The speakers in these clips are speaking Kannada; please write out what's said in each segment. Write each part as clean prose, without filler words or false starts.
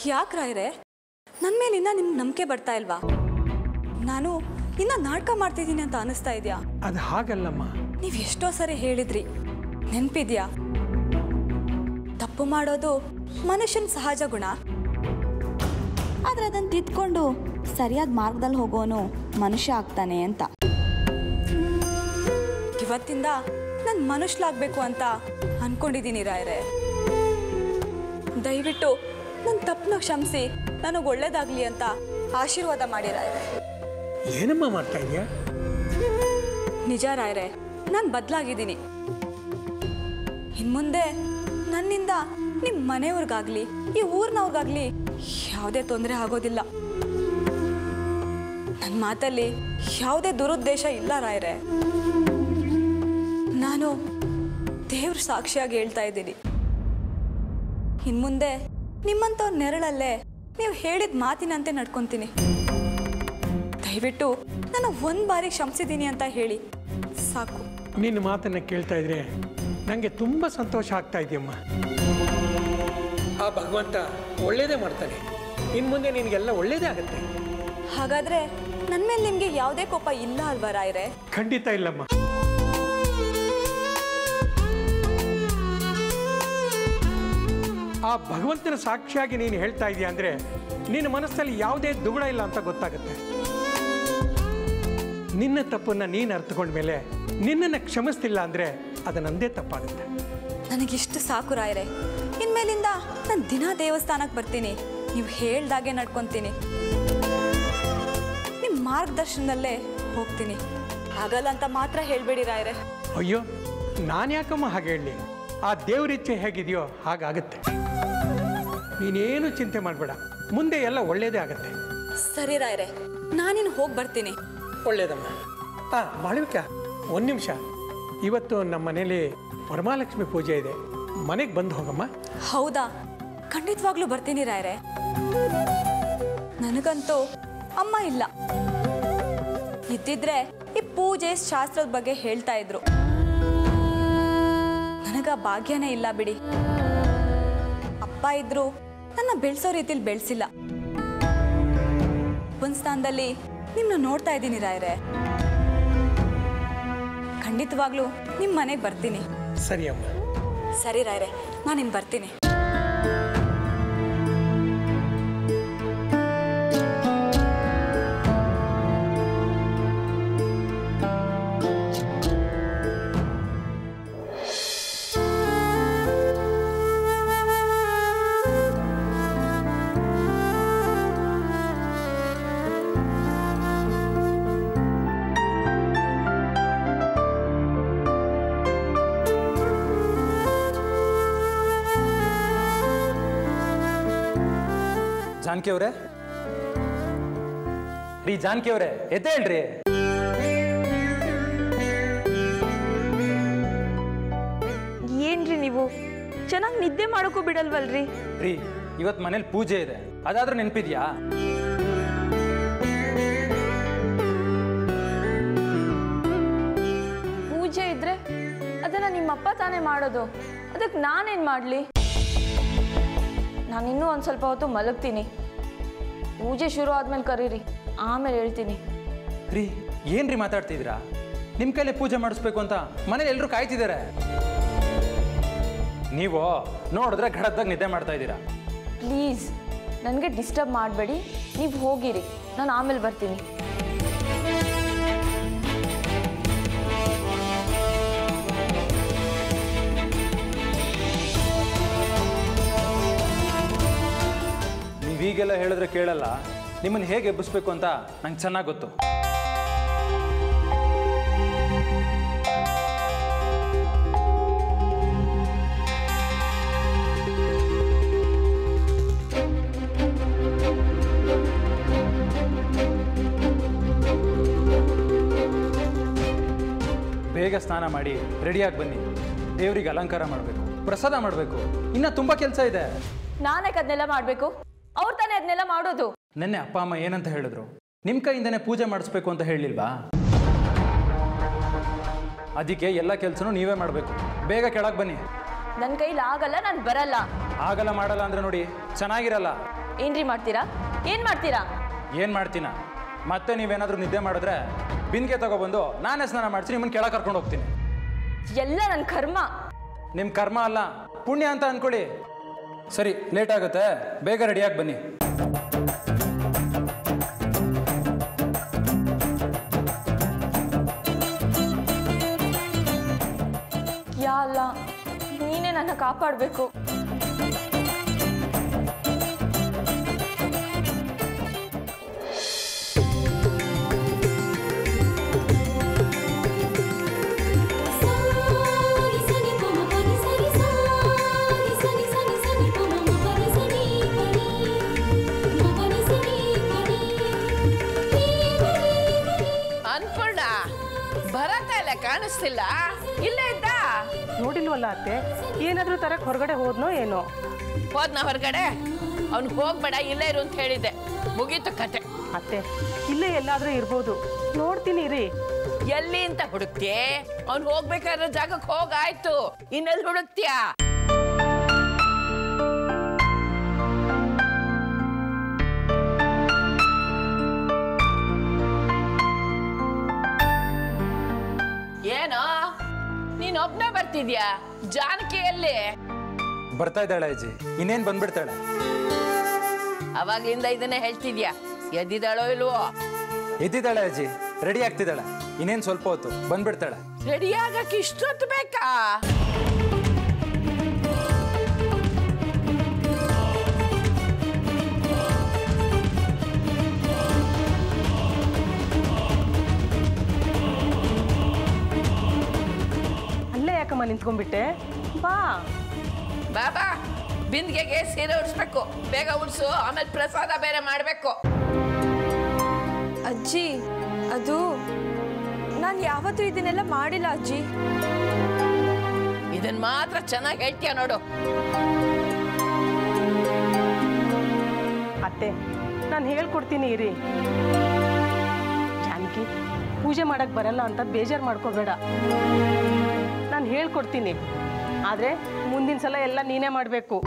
ಯಾಕೆ ರಾಯ್ರೆ ನನ್ನ ಮೇಲೆ ಇನ್ನ ನಿಮ್ಗೆ ನಂಬಿಕೆ ಬರ್ತಾ ಇಲ್ವಾ? ನಾನು ಇನ್ನ ನಾಟಕ ಮಾಡ್ತಿದ್ದೀನಿ ಅಂತ ಅನಿಸ್ತಾ ಇದೆಯಾ? ಅದು ಹಾಗಲ್ಲಮ್ಮ. ನೀವು ಎಷ್ಟೋ ಸರಿ ಹೇಳಿದ್ರಿ, ನೆನಪಿದ್ಯಾ? ತಪ್ಪು ಮಾಡೋದು ಮನುಷ್ಯನ ಸಹಜ ಗುಣ, ಆದ್ರೆ ಅದನ್ನು ತಿದ್ಕೊಂಡು ಸರಿಯಾದ ಮಾರ್ಗದಲ್ಲಿ ಹೋಗೋನು ಮನುಷ್ಯ ಆಗ್ತಾನೆ ಅಂತ. ಇವತ್ತಿಂದ ನಾನು ಮನುಷ್ಯಲಾಗಬೇಕು ಅಂತ ಅನ್ಕೊಂಡಿದ್ದೀನಿ ರಾಯ್ರೆ. ದಯವಿಟ್ಟು ನನ್ನ ತಪ್ಪನ್ನ ಕ್ಷಮಿಸಿ ನನಗೆ ಒಳ್ಳೇದಾಗ್ಲಿ ಅಂತ ಆಶೀರ್ವಾದ ಮಾಡಿ ರಾಯ್ರೆ. ಏನಮ್ಮ ಮಾಡ್ತಾ ಇದೆಯಾ? ನಿಜ ರಾಯ್ರೆ, ನಾನು ಬದಲಾಗಿದ್ದೀನಿ. ಇನ್ಮುಂದೆ ನನ್ನಿಂದ ನಿಮ್ಮ ಮನೆಯವ್ರಿಗಾಗ್ಲಿ ಈ ಊರಿನವ್ರಿಗಾಗ್ಲಿ ಯಾವುದೇ ತೊಂದರೆ ಆಗೋದಿಲ್ಲ. ನನ್ನ ಮಾತಲ್ಲಿ ಯಾವುದೇ ದುರುದ್ದೇಶ ಇಲ್ಲ ರಾಯ್ರೆ. ನಾನು ದೇವ್ರ ಸಾಕ್ಷಿಯಾಗಿ ಹೇಳ್ತಾ ಇದ್ದೀನಿ, ಇನ್ಮುಂದೆ ನಿಮ್ಮಂಥವ್ರ ನೆರಳಲ್ಲೇ ನೀವು ಹೇಳಿದ ಮಾತಿನಂತೆ ನಡ್ಕೊತೀನಿ. ದಯವಿಟ್ಟು ನಾನು ಒಂದು ಬಾರಿ ಕ್ಷಮಿಸಿದ್ದೀನಿ ಅಂತ ಹೇಳಿ ಸಾಕು. ನಿನ್ನ ಮಾತನ್ನು ಕೇಳ್ತಾ ಇದ್ರೆ ನನಗೆ ತುಂಬ ಸಂತೋಷ ಆಗ್ತಾ ಇದೆಯಮ್ಮ. ಆ ಭಗವಂತ ಒಳ್ಳೇದೇ ಮಾಡ್ತಾನೆ. ಇನ್ನು ಮುಂದೆ ನಿನಗೆಲ್ಲ ಒಳ್ಳೇದೇ ಆಗುತ್ತೆ. ಹಾಗಾದ್ರೆ ನನ್ನ ಮೇಲೆ ನಿಮಗೆ ಯಾವುದೇ ಕೋಪ ಇಲ್ಲ ಅಲ್ವಾ ರಾಯ್ರೆ? ಖಂಡಿತ ಇಲ್ಲಮ್ಮ. ಆ ಭಗವಂತನ ಸಾಕ್ಷಿಯಾಗಿ ನೀನು ಹೇಳ್ತಾ ಇದೀಯ ಅಂದರೆ ನಿನ್ನ ಮನಸ್ಸಲ್ಲಿ ಯಾವುದೇ ದುಗುಡ ಇಲ್ಲ ಅಂತ ಗೊತ್ತಾಗುತ್ತೆ. ನಿನ್ನ ತಪ್ಪನ್ನು ನೀನು ಅರ್ಥಕೊಂಡ ಮೇಲೆ ನಿನ್ನನ್ನು ಕ್ಷಮಿಸ್ತಿಲ್ಲ ಅಂದರೆ ಅದು ನನ್ನದೇ ತಪ್ಪಾಗುತ್ತೆ. ನನಗಿಷ್ಟು ಸಾಕು ರಾಯ್ರೆ. ಇನ್ಮೇಲಿಂದ ನಾನು ದಿನ ದೇವಸ್ಥಾನಕ್ಕೆ ಬರ್ತೀನಿ, ನೀವು ಹೇಳ್ದಾಗೆ ನಡ್ಕೊತೀನಿ, ನಿಮ್ಮ ಮಾರ್ಗದರ್ಶನದಲ್ಲೇ ಹೋಗ್ತೀನಿ. ಆಗಲ್ಲ ಅಂತ ಮಾತ್ರ ಹೇಳಬೇಡಿ ರಾಯ್ರೆ. ಅಯ್ಯೋ, ನಾನು ಯಾಕಮ್ಮ ಹಾಗೆ ಹೇಳಲಿ? ಆ ದೇವರಿಚ್ಛೆ ಹೇಗಿದೆಯೋ ಹಾಗಾಗುತ್ತೆ. ನೀನೇನು ಚಿಂತೆ ಮಾಡಬೇಡ, ಮುಂದೆ ಎಲ್ಲ ಒಳ್ಳೇದೇ ಆಗುತ್ತೆ. ಸರಿ ರಾಯ್ರೆ, ನಾನಿನ್ನು ಹೋಗಿ ಬರ್ತೀನಿ. ಒಳ್ಳೇದಮ್ಮ. ಮಾಳವಿಕ, ಒಂದು ನಿಮಿಷ. ಇವತ್ತು ನಮ್ಮ ಮನೇಲಿ ವರಮಹಾಲಕ್ಷ್ಮಿ ಪೂಜೆ ಇದೆ, ಮನೆಗೆ ಬಂದು ಹೋಗಮ್ಮ. ಹೌದಾ? ಖಂಡಿತವಾಗ್ಲೂ ಬರ್ತೀನಿ ರಾಯ್ರೆ. ನನಗಂತೂ ಅಮ್ಮ ಇಲ್ಲ, ಇದ್ದಿದ್ರೆ ಈ ಪೂಜೆ ಶಾಸ್ತ್ರದ ಬಗ್ಗೆ ಹೇಳ್ತಾ ಇದ್ರು. ನನಗ ಭಾಗ್ಯನೇ ಇಲ್ಲ ಬಿಡಿ. ಅಪ್ಪ ಇದ್ರು ನನ್ನ ಬೆಳೆಸೋ ರೀತಿಲಿ ಬೆಳೆಸಿಲ್ಲ. ಒಂದು ಸ್ಥಾನದಲ್ಲಿ ನಿಮ್ಮನ್ನ ನೋಡ್ತಾ ಇದ್ದೀನಿ ರಾಯ್ರೆ. ಖಂಡಿತವಾಗ್ಲೂ ನಿಮ್ಮ ಮನೆಗೆ ಬರ್ತೀನಿ. ಸರಿ ಅಮ್ಮ. ಸರಿ ರಾಯ್ರೆ, ನಾನಿನ್ನು ಬರ್ತೀನಿ. ಜಾನಕಿ ಅವರೇ, ರೀ ಜಾನಕಿ ಅವರೇ, ಎದ್ದೆ ಹೇಳ್ರಿ. ಏನ್ರಿ ನೀವು ಚೆನ್ನಾಗಿ ನಿದ್ದೆ ಮಾಡೋಕ್ಕೂ ಬಿಡಲ್ವಲ್ರಿ? ರೀ, ಇವತ್ತು ಮನೇಲಿ ಪೂಜೆ ಇದೆ, ಅದಾದ್ರೂ ನೆನಪಿದ್ಯಾ? ಪೂಜೆ ಇದ್ರೆ ಅದನ್ನ ನಿಮ್ಮಪ್ಪ ತಾನೇ ಮಾಡೋದು, ಅದಕ್ಕೆ ನಾನೇನು ಮಾಡಲಿ? ನಾನಿನ್ನೂ ಒಂದು ಸ್ವಲ್ಪ ಹೊತ್ತು ಮಲಗ್ತೀನಿ. ಪೂಜೆ ಶುರು ಆದ್ಮೇಲೆ ಕರೀರಿ, ಆಮೇಲೆ ಹೇಳ್ತೀನಿ. ರೀ, ಏನ್ರಿ ಮಾತಾಡ್ತಿದ್ದೀರಾ? ನಿಮ್ಮ ಕೈಲೇ ಪೂಜೆ ಮಾಡಿಸ್ಬೇಕು ಅಂತ ಮನೇಲಿ ಎಲ್ಲರೂ ಕಾಯ್ತಿದ್ದಾರೆ. ನೀವು ನೋಡಿದ್ರೆ ಘಡದಾಗ ನಿದ್ದೆ ಮಾಡ್ತಾ ಇದ್ದೀರಾ. ಪ್ಲೀಸ್ ನನಗೆ ಡಿಸ್ಟರ್ಬ್ ಮಾಡಬೇಡಿ, ನೀವು ಹೋಗಿರಿ, ನಾನು ಆಮೇಲೆ ಬರ್ತೀನಿ. ನೀವೀಗೆಲ್ಲ ಹೇಳಿದ್ರೆ ಕೇಳಲ್ಲ. ನಿಮ್ಮನ್ನು ಹೇಗೆ ಎಬ್ಬಿಸ್ಬೇಕು ಅಂತ ನಂಗೆ ಚೆನ್ನಾಗಿ ಗೊತ್ತು. ಬೇಗ ಸ್ನಾನ ಮಾಡಿ ರೆಡಿಯಾಗಿ ಬನ್ನಿ. ದೇವರಿಗೆ ಅಲಂಕಾರ ಮಾಡಬೇಕು, ಪ್ರಸಾದ ಮಾಡಬೇಕು, ಇನ್ನೂ ತುಂಬ ಕೆಲಸ ಇದೆ. ನಾನೇ ಅದನ್ನೆಲ್ಲ ಮಾಡಬೇಕು? ಅವ್ರು ತಾನೇ ಅದನ್ನೆಲ್ಲ ಮಾಡೋದು. ನೆನ್ನೆ ಅಪ್ಪ ಅಮ್ಮ ಏನಂತ ಹೇಳಿದ್ರು? ನಿಮ್ಮ ಕೈಯಿಂದನೇ ಪೂಜೆ ಮಾಡಿಸ್ಬೇಕು ಅಂತ ಹೇಳಿಲ್ವಾ? ಅದಕ್ಕೆ ಎಲ್ಲ ಕೆಲಸನೂ ನೀವೇ ಮಾಡಬೇಕು. ಬೇಗ ಕೆಳಗೆ ಬನ್ನಿ. ನನ್ನ ಕೈಲಿ ಆಗಲ್ಲ, ನಾನು ಬರಲ್ಲ. ಆಗಲ್ಲ ಮಾಡಲ್ಲ ಅಂದ್ರೆ ನೋಡಿ ಚೆನ್ನಾಗಿರಲ್ಲ. ಏನ್ರಿ ಮಾಡ್ತೀರಾ? ಏನು ಮಾಡ್ತೀರಾ? ಏನು ಮಾಡ್ತೀನ? ಮತ್ತೆ ನೀವೇನಾದರೂ ನಿದ್ದೆ ಮಾಡಿದ್ರೆ ಬಿಂದಿಗೆ ತಗೊಬಂದು ನಾನೇ ಸ್ನಾನ ಮಾಡಿಸಿ ನಿಮ್ಮನ್ನು ಕೆಳಗೆ ಕರ್ಕೊಂಡು ಹೋಗ್ತೀನಿ. ಎಲ್ಲ ನನ್ನ ಕರ್ಮ. ನಿಮ್ಮ ಕರ್ಮ ಅಲ್ಲ, ಪುಣ್ಯ ಅಂತ ಅಂದ್ಕೊಳ್ಳಿ. ಸರಿ, ಲೇಟ್ ಆಗುತ್ತೆ, ಬೇಗ ರೆಡಿಯಾಗಿ ಬನ್ನಿ. ಯಾ ಅಲ್ಲ, ನೀನೇ ನನ್ನ ಕಾಪಾಡಬೇಕು. ಅನ್ಪೂರ್ಣ ಭರತ ಎಲ್ಲ ಕಾಣಿಸ್ತಿಲ್ಲ, ಇಲ್ಲೇ ಇದ್ದ? ನೋಡಿಲ್ವಲ್ಲ ಅತ್ತೆ, ಏನಾದ್ರೂ ತರಕ್ ಹೊರಗಡೆ ಹೋದ್ನೋ ಏನೋ. ಹೋದ್ನ ಹೊರಗಡೆ? ಅವ್ನು ಹೋಗ್ಬೇಡ, ಇಲ್ಲೇ ಇರು ಅಂತ ಹೇಳಿದ್ದೆ, ಮುಗೀತು ಕತೆ. ಅತ್ತೆ, ಇಲ್ಲೇ ಎಲ್ಲಾದ್ರೂ ಇರ್ಬೋದು, ನೋಡ್ತೀನಿ ರೀ. ಎಲ್ಲಿ ಅಂತ ಹುಡುಕ್ತಿಯೇ? ಅವ್ನು ಹೋಗ್ಬೇಕಾದ್ರೆ ಜಾಗಕ್ಕೆ ಹೋಗಾಯ್ತು, ಇನ್ನೆಲ್ಲಿ ಹುಡುಕ್ತಿಯಾ? ಏನೋ ನೀನೊಬ್ನೇ ಬರ್ತಿದ್ಯಾ? ಜಾನಕಿ ಎಲ್ಲಿ? ಬರ್ತಾ ಇದ್ದಾಳೆ ಅಜ್ಜಿ, ಇನ್ನೇನು ಬಂದ್ಬಿಡ್ತಾಳೆ. ಅವಾಗ್ಲಿಂದ ಇದನ್ನೇ ಹೇಳ್ತಿದ್ಯಾ, ಎದ್ದಿದ್ದಾಳೋ ಇಲ್ವೋ? ಎದ್ದಿದ್ದಾಳೆ ಅಜ್ಜಿ, ರೆಡಿ ಆಗ್ತಿದ್ದಾಳೆ, ಇನ್ನೇನು ಸ್ವಲ್ಪ ಹೊತ್ತು ಬಂದ್ಬಿಡ್ತಾಳೆ. ರೆಡಿ ಆಗಕ್ಕೆ ಇಷ್ಟೊತ್ತು ಬೇಕಾ? ಅಲ್ಲೇ ಯಾಕಮ್ಮ ನಿಂತ್ಕೊಂಡ್ಬಿಟ್ಟೆ? ಬಾ ಬಾಬಾ, ಬಿಂದಿಗೆಗೆ ಸೀರೆ ಉಡ್ಸ್ಬೇಕು, ಬೇಗ ಉಡ್ಸು, ಆಮೇಲೆ ಪ್ರಸಾದ ಬೇರೆ ಮಾಡ್ಬೇಕು. ಅಜ್ಜಿ, ಅದು ನಾನು ಯಾವತ್ತೂ ಇದನ್ನೆಲ್ಲ ಮಾಡಿಲ್ಲ ಅಜ್ಜಿ. ಇದನ್ ಮಾತ್ರ ಚೆನ್ನಾಗಿ ಹೇಳ್ತೀಯ ನೋಡು. ಅತ್ತೆ, ನಾನು ಹೇಳ್ಕೊಡ್ತೀನಿ ಇರಿ. ಜಾನಕಿ, ಪೂಜೆ ಮಾಡಕ್ ಬರಲ್ಲ ಅಂತ ಬೇಜಾರು ಮಾಡ್ಕೋಬೇಡ, ನಾನು ಹೇಳ್ಕೊಡ್ತೀನಿ. ಆದ್ರೆ ಮುಂದಿನ ಸಲ ಎಲ್ಲ ನೀನೇ ಮಾಡಬೇಕು.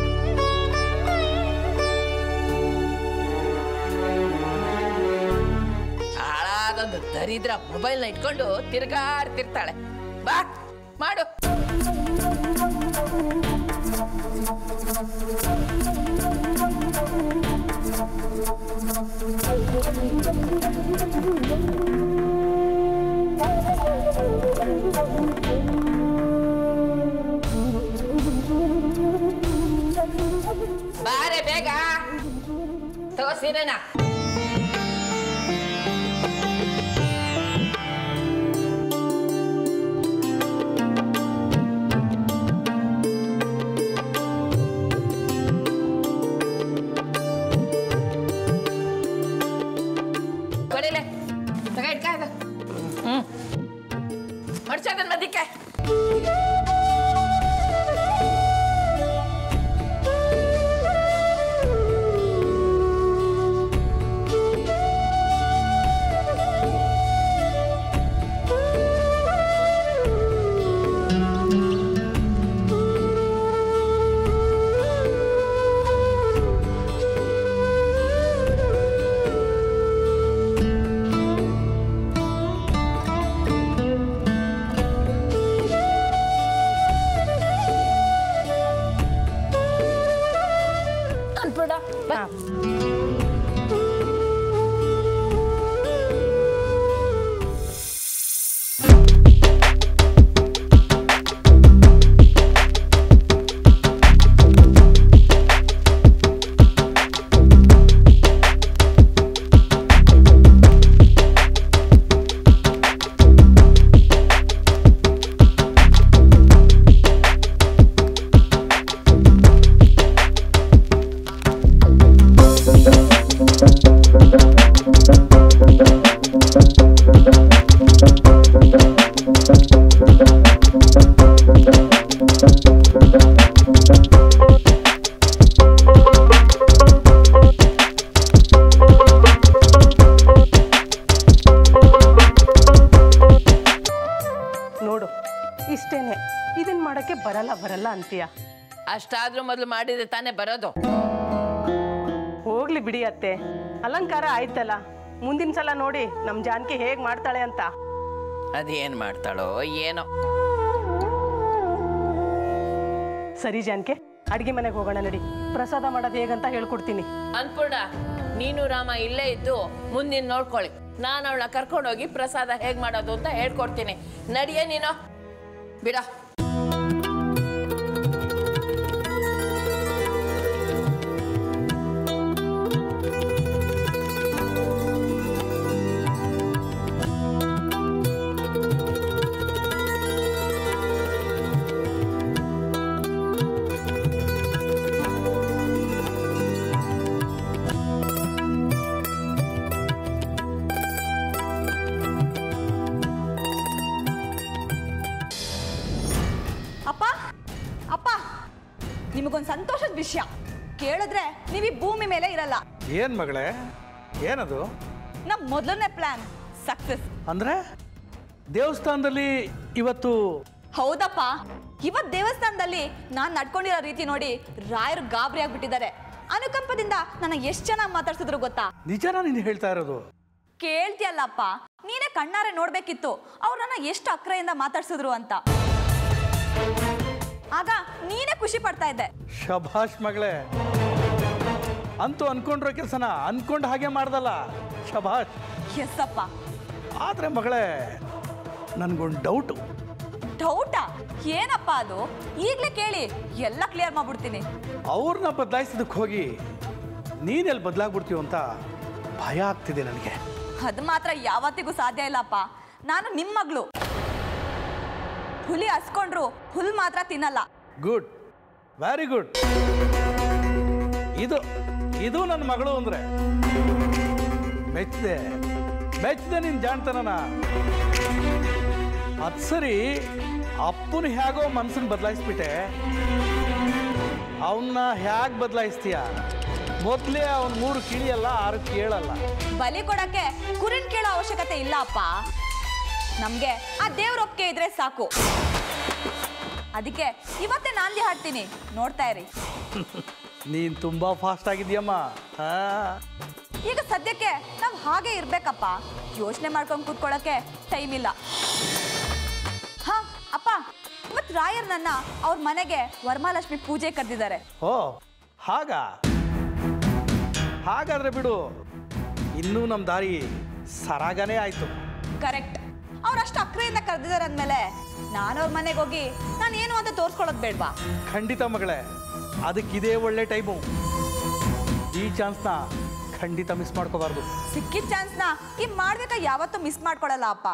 ಹಾಳಾದೊಂದು ದರಿದ್ರ ಮೊಬೈಲ್ನ ಇಟ್ಕೊಂಡು ತಿರ್ಗಾಡ್ತಿರ್ತಾಳೆ. ಬಾ ಮಾಡು. ಬಾರೆ ಬೇಗ ತಗೋ ಸೀರೆನ. ಕೊಡಿಲೆ ತಗ ಇಟ್ಕ ಅದು. ಮಡ್ಸೋದನ್ ಮದಿಕ್ಕೆ. ನೋಡು, ಇಷ್ಟೇನೆ, ಇದನ್ನ ಮಾಡಕ್ಕೆ ಬರಲ್ಲ ಅಂತೀಯ. ಅಷ್ಟಾದ್ರೂ ಮೊದಲು ಮಾಡಿದ್ರೆ ತಾನೇ ಬರೋದು. ಹೋಗ್ಲಿ ಬಿಡಿ ಅತ್ತೆ, ಅಲಂಕಾರ ಆಯ್ತಲ್ಲ, ಮುಂದಿನ ಸಲ ನೋಡಿ ನಮ್ಮ ಜಾನಕಿ ಹೇಗೆ ಮಾಡ್ತಾಳೆ ಅಂತ. ಅದೇನು ಮಾಡ್ತಾಳೋ ಏನೋ. ಸರಿ ಜಾನಕಿ, ಅಡುಗೆ ಮನೆಗೆ ಹೋಗೋಣ ನಡಿ. ಪ್ರಸಾದ ಮಾಡೋದು ಹೇಗಂತ ಹೇಳ್ಕೊಡ್ತೀನಿ. ಅನ್ಪೂರ್ಣ, ನೀನು ರಾಮ ಇಲ್ಲೇ ಇದ್ದು ಮುಂದಿನ ನೋಡ್ಕೊಳ್ಳಿ. ನಾನು ಅವಳನ್ನ ಕರ್ಕೊಂಡೋಗಿ ಪ್ರಸಾದ ಹೇಗೆ ಮಾಡೋದು ಅಂತ ಹೇಳ್ಕೊಡ್ತೀನಿ. ನಡಿಯೇ ನೀನು, ಬಿಡ. ನಿಮಗೊಂದು ಸಂತೋಷದ ವಿಷಯ ಕೇಳಿದ್ರೆ ನೀವು ಈ ಭೂಮಿ ಮೇಲೆ ಇರಲ್ಲ. ಏನ್ ಮಗಳೇ, ಏನದು? ನಮ್ಮ ಮೊದಲನೇ ಪ್ಲಾನ್ ಸಕ್ಸಸ್. ಅಂದ್ರೆ ದೇವಸ್ಥಾನದಲ್ಲಿ ಇವತ್ತು? ಹೌದಪ್ಪ, ಇವತ್ತು ದೇವಸ್ಥಾನದಲ್ಲಿ ನಾನು ನಡ್ಕೊಂಡಿರೋ ರೀತಿ ನೋಡಿ ರಾಯರು ಗಾಬರಿ ಆಗ್ಬಿಟ್ಟಿದ್ದಾರೆ. ಅನುಕಂಪದಿಂದ ನನ್ನ ಎಷ್ಟು ಚೆನ್ನಾಗಿ ಮಾತಾಡ್ಸಿದ್ರು ಗೊತ್ತಾ? ನಿಜನಾ ನೀನು ಹೇಳ್ತಾ ಇರೋದು? ಕೇಳ್ತಿಯಲ್ಲಪ್ಪ, ನೀನೇ ಕಣ್ಣಾರೆ ನೋಡ್ಬೇಕಿತ್ತು ಅವ್ರು ನನ್ನ ಎಷ್ಟು ಅಕ್ರೆಯಿಂದ ಮಾತಾಡ್ಸಿದ್ರು ಅಂತ. ಆಗ ನೀನೇ ಖುಷಿ ಪಡ್ತಾ ಇದ್ದೆ. ಶಭಾಷ್ ಮಗಳೇ, ಅಂತೂ ಅನ್ಕೊಂಡಿರೋ ಕೆಲಸನ ಅನ್ಕೊಂಡು ಹಾಗೆ ಮಾಡ್ದಲ್ಲ, ಶಭಾಷ್. ಎಸ್ಸಪ್ಪ. ಆದ್ರೆ ಮಗಳೇ, ನನ್ಗೊಂದು ಡೌಟು. ಡೌಟಾ? ಏನಪ್ಪ ಅದು? ಈಗಲೇ ಕೇಳಿ, ಎಲ್ಲ ಕ್ಲಿಯರ್ ಮಾಡ್ಬಿಡ್ತೀನಿ. ಅವ್ರನ್ನ ಬದಲಾಯಿಸೋದಕ್ಕೆ ಹೋಗಿ ನೀನೆಲ್ಲಿ ಬದಲಾಗ್ಬಿಡ್ತೀವ ಅಂತ ಭಯ ಆಗ್ತಿದೆ ನನಗೆ. ಅದು ಮಾತ್ರ ಯಾವತ್ತಿಗೂ ಸಾಧ್ಯ ಇಲ್ಲಪ್ಪ. ನಾನು ನಿಮ್ಮ ಮಗಳು. ಹುಲಿ ಹಸ್ಕೊಂಡ್ರು ಹುಲ್ ಮಾತ್ರ ತಿನ್ನಲ್ಲ. Good, very good. ಇದು ನನ್ನ ಮಗಳು ಅಂದ್ರೆ ಮೆಚ್ಚಿದೆ ನೀನು ಜಾಣ್ತಾನ. ಅದು ಸರಿ, ಅಪ್ಪನ ಹೇಗೋ ಮನ್ಸನ್ನ ಬದಲಾಯಿಸ್ಬಿಟ್ಟೆ, ಅವನ್ನ ಹೇಗೆ ಬದಲಾಯಿಸ್ತೀಯ? ಮೊದಲೇ ಅವನ್ 3 ಕಿಳಿಯಲ್ಲ 6 ಕೇಳಲ್ಲ. ಬಲಿ ಕೊಡಕ್ಕೆ ಕುರಿನ್ ಕೇಳೋ ಅವಶ್ಯಕತೆ ಇಲ್ಲ ಅಪ್ಪ. ನಮ್ಗೆ ಆ ದೇವ್ರ ಒಪ್ಪಿಗೆ ಇದ್ರೆ ಸಾಕು. ಅದಕ್ಕೆ ಇವತ್ತೇ ನಾಂದಿ ಹಾಡ್ತೀನಿ, ನೋಡ್ತಾ ಇರಿ. ನೀನ್ ತುಂಬಾ ಫಾಸ್ಟ್ ಆಗಿದ್ಯಮ್ಮ. ಈಗ ಸದ್ಯಕ್ಕೆ ನಾವು ಹಾಗೆ ಇರ್ಬೇಕಪ್ಪ. ಯೋಚನೆ ಮಾಡ್ಕೊಂಡು ಕೂತ್ಕೊಳ್ಳೋಕೆ ಟೈಮ್ ಇಲ್ಲ. ಹಾ ಅಪ್ಪ, ಇವತ್ತು ರಾಯರ್ ನನ್ನ ಅವ್ರ ಮನೆಗೆ ವರಮಹಾಲಕ್ಷ್ಮಿ ಪೂಜೆ ಕರೆದಿದ್ದಾರೆ. ಓ ಹಾಗಾದ್ರೆ ಬಿಡು, ಇನ್ನೂ ನಮ್ಮ ದಾರಿ ಸರಾಗನೇ ಆಯ್ತು. ಕರೆಕ್ಟ್. ಅವ್ರಷ್ಟು ಅಕ್ರೆಯಿಂದ ಕರೆದಿದ್ದಾರೆ ಅಂದಮೇಲೆ ನಾನು ಅವ್ರ ಮನೆಗೆ ಹೋಗಿ ನಾನು ಏನು ಅಂತ ತೋರಿಸ್ಕೊಳ್ಳೋದು ಬೇಡವಾ? ಖಂಡಿತ ಮಗಳೇ, ಅದಕ್ಕಿದೇ ಒಳ್ಳೆ ಟೈಮು. ಈ ಚಾನ್ಸ್ನ ಖಂಡಿತ ಮಿಸ್ ಮಾಡ್ಕೋಬಾರ್ದು. ಸಿಕ್ಕಿದ ಚಾನ್ಸ್ನ ಈ ಮಾಡ್ಬೇಕಾ ಯಾವತ್ತೂ ಮಿಸ್ ಮಾಡ್ಕೊಳ್ಳಲ್ಲ ಅಪ್ಪ.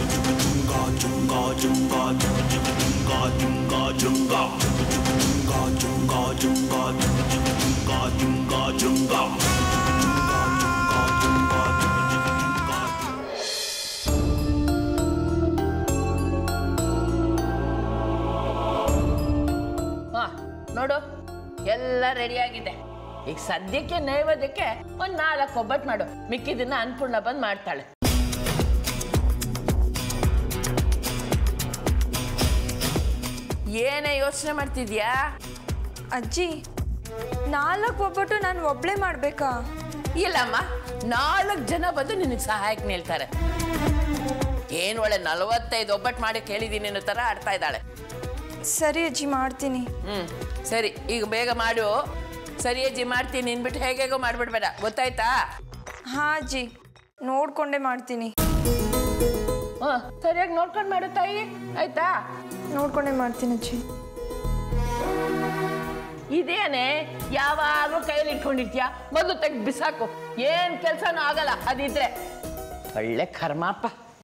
ನೋಡು, ಎಲ್ಲ ರೆಡಿಯಾಗಿದೆ. ಈಗ ಸದ್ಯಕ್ಕೆ ನೈವೇದ್ಯಕ್ಕೆ ಒಂದು 4 ಒಬ್ಬಟ್ಟು ಮಾಡು, ಮಿಕ್ಕಿದ್ದನ್ನ ಅನ್ಪೂರ್ಣ ಬಂದು ಮಾಡ್ತಾಳೆ. ಏನೇ ಯೋಚನೆ ಮಾಡ್ತಿದ್ಯಾ? ಅಜ್ಜಿ, 4 ಒಬ್ಬಟ್ಟು ನಾನು ಒಬ್ಳೆ ಮಾಡ್ಬೇಕಾ? ಇಲ್ಲಮ್ಮ, 4 ಜನ ಬಂದು ನಿನಗೆ ಸಹಾಯಕ್ಕೆ ನಿಲ್ತಾರೆ. ಏನು ಒಳ್ಳೆ 45 ಒಬ್ಬಟ್ಟು ಮಾಡಿ ಕೇಳಿದ್ದೀನಿ ಅನ್ನೋ ಥರ ಆಡ್ತಾ ಇದ್ದಾಳೆ. ಸರಿ ಅಜ್ಜಿ, ಮಾಡ್ತೀನಿ. ಸರಿ, ಈಗ ಬೇಗ ಮಾಡು. ಸರಿ ಅಜ್ಜಿ, ಮಾಡ್ತೀನಿ ಅಂದ್ಬಿಟ್ಟು ಹೇಗೇಗೋ ಮಾಡ್ಬಿಡ್ಬೇಡ, ಗೊತ್ತಾಯ್ತಾ? ಹಾ ಅಜ್ಜಿ, ನೋಡ್ಕೊಂಡೇ ಮಾಡ್ತೀನಿ. ಸರಿಯಾಗಿ ನೋಡ್ಕೊಂಡು ಮಾಡು ತಾಯಿ, ಆಯ್ತಾ? ನೋಡ್ಕೊಂಡೇ ಮಾಡ್ತೀನಿ ಅಜ್ಜಿ. ಇದೇನೆ ಯಾವಾಗಲೂ ಕೈಯಲ್ಲಿ ಇಟ್ಕೊಂಡಿರ್ತೀಯ, ಮೊದಲು ತೆಗೆದು ಬಿಸಾಕು. ಏನು ಕೆಲಸನೂ ಆಗಲ್ಲ ಅದಿದ್ರೆ. ಒಳ್ಳೆ ಕರ್ಮಪ್ಪ.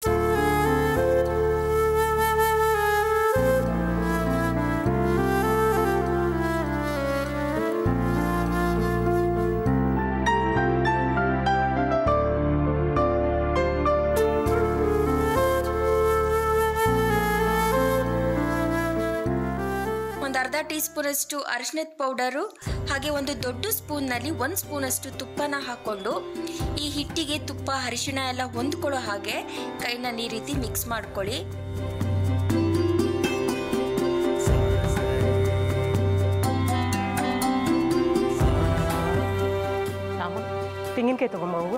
ಅರ್ಧ ಟೀ ಸ್ಪೂನಷ್ಟು ಅರಿಶಿಣದ ಪೌಡರು ಹಾಗೆ ಒಂದು ದೊಡ್ಡ ಸ್ಪೂನ್ನಲ್ಲಿ 1 ಸ್ಪೂನಷ್ಟು ತುಪ್ಪನ ಹಾಕ್ಕೊಂಡು ಈ ಹಿಟ್ಟಿಗೆ ತುಪ್ಪ ಅರಿಶಿಣ ಎಲ್ಲ ಹೊಂದ್ಕೊಳ್ಳೋ ಹಾಗೆ ಕೈನಲ್ಲಿ ಈ ರೀತಿ ಮಿಕ್ಸ್ ಮಾಡ್ಕೊಳ್ಳಿ. ನಮಗ ತೆಂಗಿನಕಾಯಿ ತಗೊಂಬ ಹೋಗು.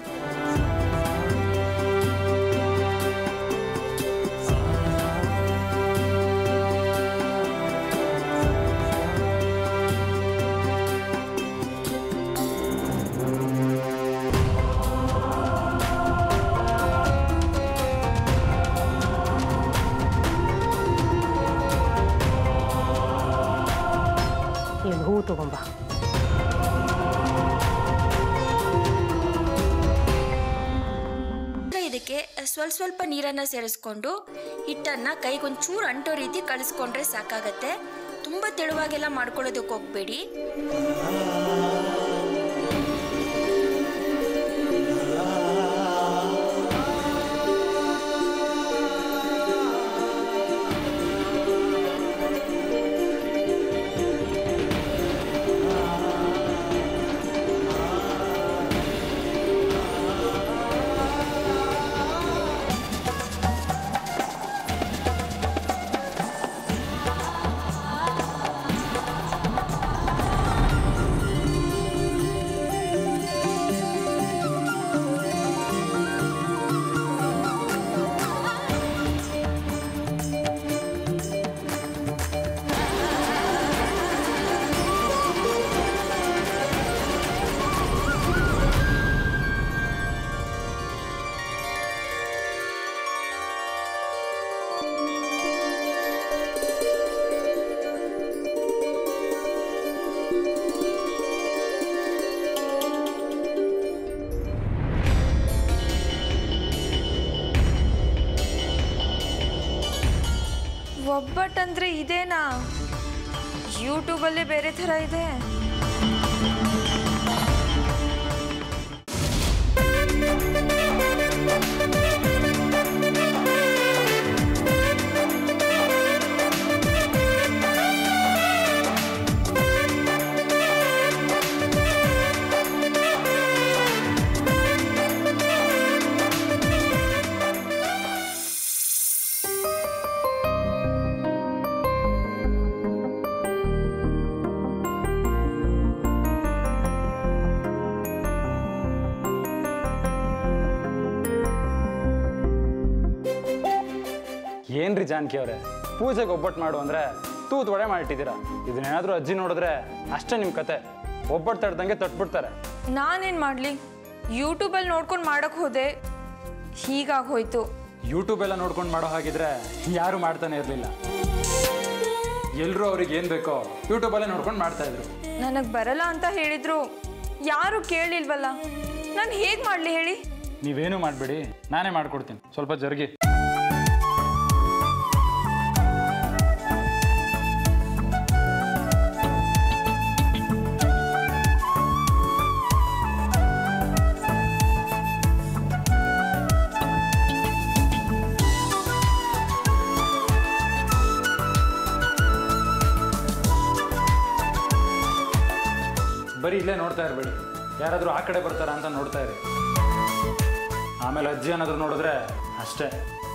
ಇಲ್ಲಿ ಹೂವು ತಗೊಂಬ. ಇದಕ್ಕೆ ಸ್ವಲ್ಪ ನೀರನ್ನು ಸೇರಿಸ್ಕೊಂಡು ಹಿಟ್ಟನ್ನು ಕೈಗೊಂಚೂರು ಅಂಟೋ ರೀತಿ ಕಳಿಸ್ಕೊಂಡ್ರೆ ಸಾಕಾಗತ್ತೆ. ತುಂಬ ತೆಳುವಾಗೆಲ್ಲ ಮಾಡ್ಕೊಳ್ಳೋದಕ್ಕೆ ಹೋಗಬೇಡಿ. ಒಬ್ಬಟ್ಟಂದ್ರೆ ಇದೇನಾ? ಯೂಟ್ಯೂಬಲ್ಲೇ ಬೇರೆ ಥರ ಇದೆ. ಏನ್ರಿ ಜಾನಕಿ ಅವರೇ, ಪೂಜೆಗೆ ಒಬ್ಬಟ್ಟು ಮಾಡು ಅಂದರೆ ತೂತು ವಡೆ ಮಾಡಿಟ್ಟಿದ್ದೀರಾ. ಇದನ್ನೇನಾದರೂ ಅಜ್ಜಿ ನೋಡಿದ್ರೆ ಅಷ್ಟೇ ನಿಮ್ಮ ಕತೆ. ಒಬ್ಬಟ್ಟು ತಡ್ದಂಗೆ ತಟ್ಬಿಡ್ತಾರೆ. ನಾನೇನು ಮಾಡಲಿ, ಯೂಟ್ಯೂಬಲ್ಲಿ ನೋಡ್ಕೊಂಡು ಮಾಡೋಕ್ಕೆ ಹೋದೆ, ಹೀಗಾಗೋಯ್ತು. ಯೂಟ್ಯೂಬೆಲ್ಲ ನೋಡ್ಕೊಂಡು ಮಾಡೋ ಹಾಗಿದ್ರೆ ಯಾರು ಮಾಡ್ತಾನೆ ಇರಲಿಲ್ಲ. ಎಲ್ಲರೂ ಅವ್ರಿಗೆ ಏನು ಬೇಕೋ ಯೂಟ್ಯೂಬಲ್ಲೇ ನೋಡ್ಕೊಂಡು ಮಾಡ್ತಾಯಿದ್ರು. ನನಗೆ ಬರಲ್ಲ ಅಂತ ಹೇಳಿದ್ರು, ಯಾರು ಕೇಳಿಲ್ವಲ್ಲ, ನಾನು ಹೇಗೆ ಮಾಡಲಿ ಹೇಳಿ? ನೀವೇನು ಮಾಡಬೇಡಿ, ನಾನೇ ಮಾಡ್ಕೊಡ್ತೀನಿ. ಸ್ವಲ್ಪ ಜರುಗಿ. ಬರೀ ಇಲ್ಲೇ ನೋಡ್ತಾ ಇರಬೇಡಿ, ಯಾರಾದರೂ ಆ ಕಡೆ ಬರ್ತಾರಾ ಅಂತ ನೋಡ್ತಾ ಇರಿ. ಆಮೇಲೆ ಅಜ್ಜಿ ಏನಾದರೂ ನೋಡಿದ್ರೆ ಅಷ್ಟೇ.